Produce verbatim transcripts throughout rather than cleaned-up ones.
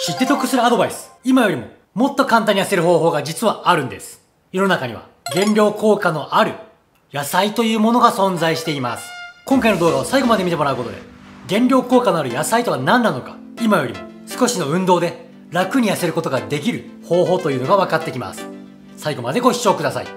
知って得するアドバイス。今よりももっと簡単に痩せる方法が実はあるんです。世の中には減量効果のある野菜というものが存在しています。今回の動画を最後まで見てもらうことで、減量効果のある野菜とは何なのか、今よりも少しの運動で楽に痩せることができる方法というのが分かってきます。最後までご視聴ください。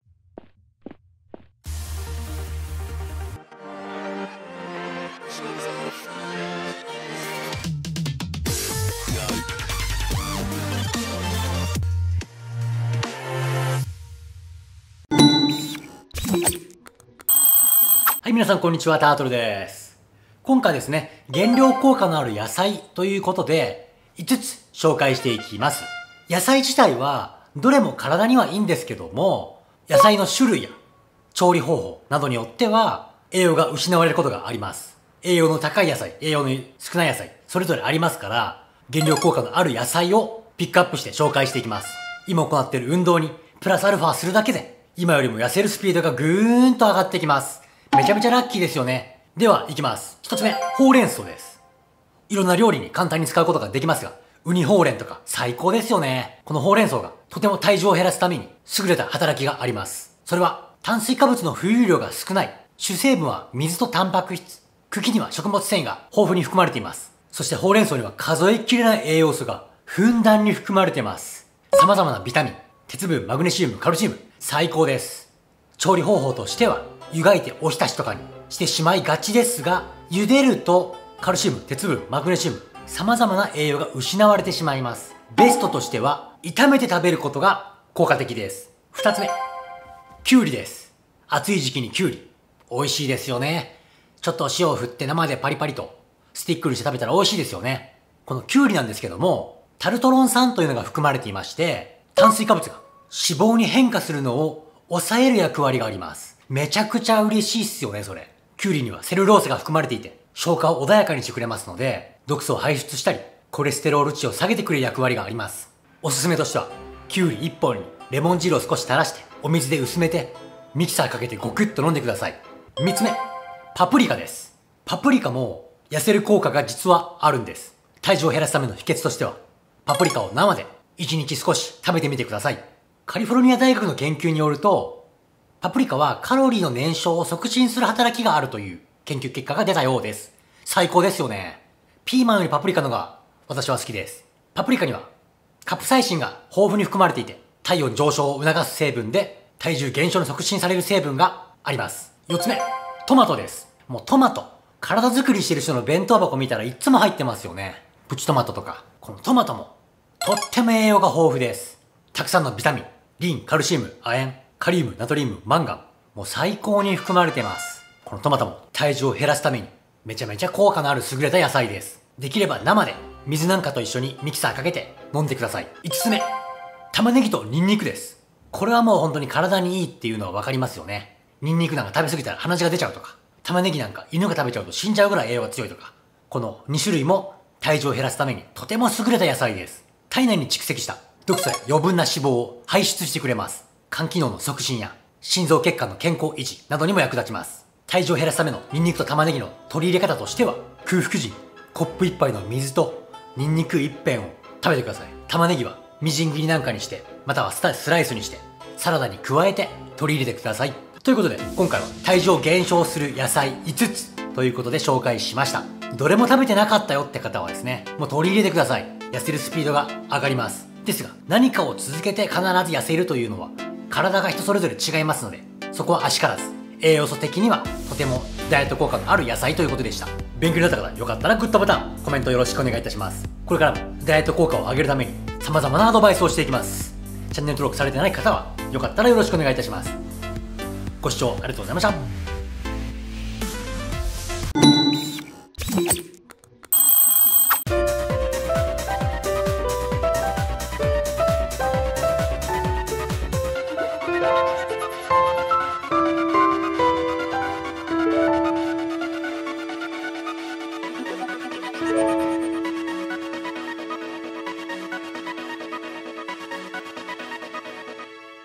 はい、皆さんこんにちは、タートルです。今回ですね、減量効果のある野菜ということで、いつつ紹介していきます。野菜自体は、どれも体にはいいんですけども、野菜の種類や調理方法などによっては、栄養が失われることがあります。栄養の高い野菜、栄養の少ない野菜、それぞれありますから、減量効果のある野菜をピックアップして紹介していきます。今行っている運動にプラスアルファするだけで、今よりも痩せるスピードがぐーんと上がってきます。めちゃめちゃラッキーですよね。では、いきます。一つ目、ほうれん草です。いろんな料理に簡単に使うことができますが、ウニほうれんとか最高ですよね。このほうれん草がとても体重を減らすために優れた働きがあります。それは、炭水化物の浮遊量が少ない。主成分は水とタンパク質。茎には食物繊維が豊富に含まれています。そしてほうれん草には数えきれない栄養素がふんだんに含まれています。様々なビタミン、鉄分、マグネシウム、カルシウム、最高です。調理方法としては、湯がいておひたしとかにしてしまいがちですが、茹でるとカルシウム、鉄分、マグネシウム、様々な栄養が失われてしまいます。ベストとしては、炒めて食べることが効果的です。二つ目、きゅうりです。暑い時期にきゅうり。美味しいですよね。ちょっと塩を振って生でパリパリとスティックにして食べたら美味しいですよね。このきゅうりなんですけども、タルトロン酸というのが含まれていまして、炭水化物が脂肪に変化するのを抑える役割があります。めちゃくちゃ嬉しいっすよね、それ。キュウリにはセルロースが含まれていて、消化を穏やかにしてくれますので、毒素を排出したり、コレステロール値を下げてくれる役割があります。おすすめとしては、キュウリいっぽんにレモン汁を少し垂らして、お水で薄めて、ミキサーかけてゴクッと飲んでください。みっつめ、パプリカです。パプリカも痩せる効果が実はあるんです。体重を減らすための秘訣としては、パプリカを生でいちにち少し食べてみてください。カリフォルニア大学の研究によると、パプリカはカロリーの燃焼を促進する働きがあるという研究結果が出たようです。最高ですよね。ピーマンよりパプリカのが私は好きです。パプリカにはカプサイシンが豊富に含まれていて、体温上昇を促す成分で体重減少に促進される成分があります。よっつめ、トマトです。もうトマト。体作りしてる人の弁当箱見たらいつも入ってますよね。プチトマトとか。このトマトもとっても栄養が豊富です。たくさんのビタミン、リン、カルシウム、亜鉛、カリウム、ナトリウム、マンガン。もう最高に含まれています。このトマトも体重を減らすためにめちゃめちゃ効果のある優れた野菜です。できれば生で水なんかと一緒にミキサーかけて飲んでください。いつつめ、玉ねぎとニンニクです。これはもう本当に体にいいっていうのはわかりますよね。ニンニクなんか食べ過ぎたら鼻血が出ちゃうとか、玉ねぎなんか犬が食べちゃうと死んじゃうぐらい栄養が強いとか、このに種類も体重を減らすためにとても優れた野菜です。体内に蓄積した毒素や余分な脂肪を排出してくれます。肝機能の促進や心臓血管の健康維持などにも役立ちます。体重を減らすためのニンニクと玉ねぎの取り入れ方としては、空腹時にコップ一杯の水とニンニク一片を食べてください。玉ねぎはみじん切りなんかにして、またはスライスにしてサラダに加えて取り入れてください。ということで今回は体重を減少する野菜いつつということで紹介しました。どれも食べてなかったよって方はですね、もう取り入れてください。痩せるスピードが上がります。ですが、何かを続けて必ず痩せるというのは体が人それぞれ違いますので、そこはあしからず。栄養素的にはとてもダイエット効果のある野菜ということでした。勉強になった方、よかったらグッドボタン、コメントよろしくお願いいたします。これからもダイエット効果を上げるために様々なアドバイスをしていきます。チャンネル登録されてない方はよかったらよろしくお願いいたします。ご視聴ありがとうございました。